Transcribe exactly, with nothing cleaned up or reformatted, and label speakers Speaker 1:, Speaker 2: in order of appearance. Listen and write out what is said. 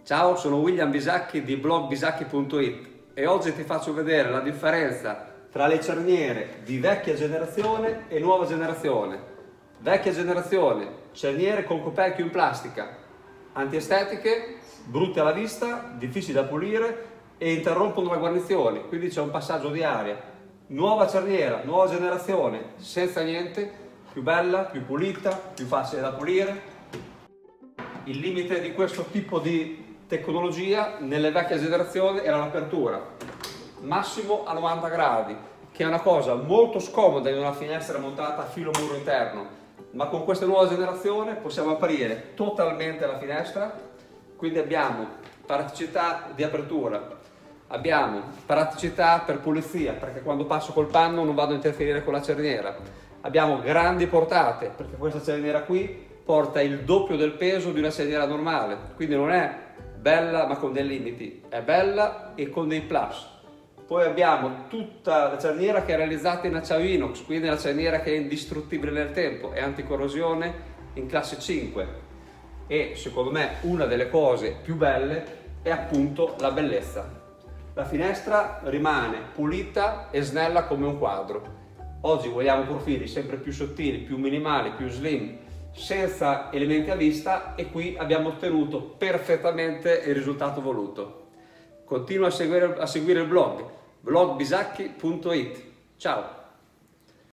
Speaker 1: Ciao, sono William Bisacchi di blog bisacchi punto it e oggi ti faccio vedere la differenza tra le cerniere di vecchia generazione e nuova generazione. Vecchia generazione, cerniere con coperchio in plastica, antiestetiche, brutte alla vista, difficili da pulire e interrompono la guarnizione, quindi c'è un passaggio di aria. Nuova cerniera, nuova generazione, senza niente, più bella, più pulita, più facile da pulire. Il limite di questo tipo di tecnologia nelle vecchie generazioni era l'apertura, massimo a novanta gradi, che è una cosa molto scomoda in una finestra montata a filo muro interno, ma con questa nuova generazione possiamo aprire totalmente la finestra, quindi abbiamo praticità di apertura, abbiamo praticità per pulizia, perché quando passo col panno non vado a interferire con la cerniera, abbiamo grandi portate, perché questa cerniera qui porta il doppio del peso di una cerniera normale, quindi non è bella ma con dei limiti, è bella e con dei plus. Poi abbiamo tutta la cerniera che è realizzata in acciaio inox, quindi una cerniera che è indistruttibile nel tempo, è anticorrosione in classe cinque e secondo me una delle cose più belle è appunto la bellezza. La finestra rimane pulita e snella come un quadro. Oggi vogliamo profili sempre più sottili, più minimali, più slim, senza elementi a vista, e qui abbiamo ottenuto perfettamente il risultato voluto. Continua a seguire, a seguire il blog blog bisacchi punto it. Ciao!